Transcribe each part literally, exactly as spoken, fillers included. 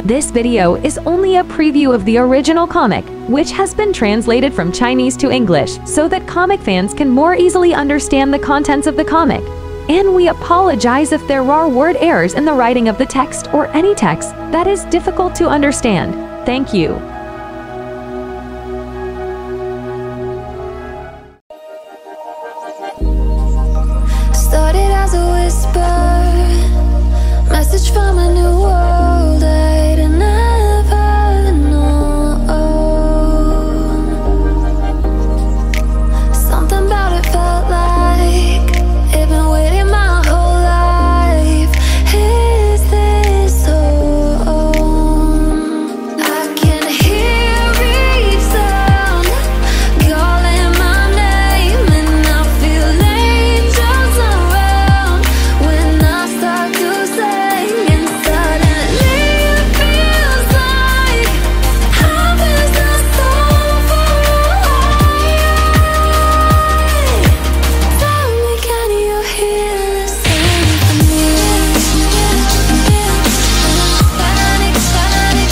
This video is only a preview of the original comic, which has been translated from Chinese to English so that comic fans can more easily understand the contents of the comic. And we apologize if there are word errors in the writing of the text or any text that is difficult to understand. Thank you. Started as a whisper, message from a new world I'd never known. Something about it felt like it'd been waiting my whole life. Is this home? I can hear each sound calling my name, and I feel angels around when I start to sing. And suddenly it feels like heaven's not so far away. Tell me, can you hear the symphony? Panic, panic,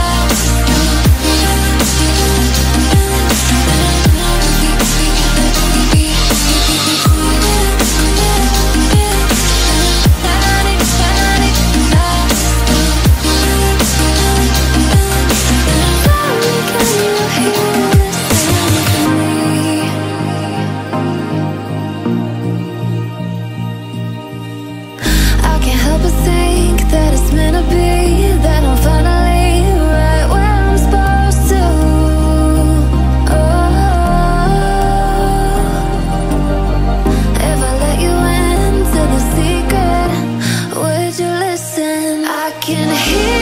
I can't help but think that it's meant to be, that I'm finally right where I'm supposed to. Oh, if I let you into the secret, would you listen? I can hear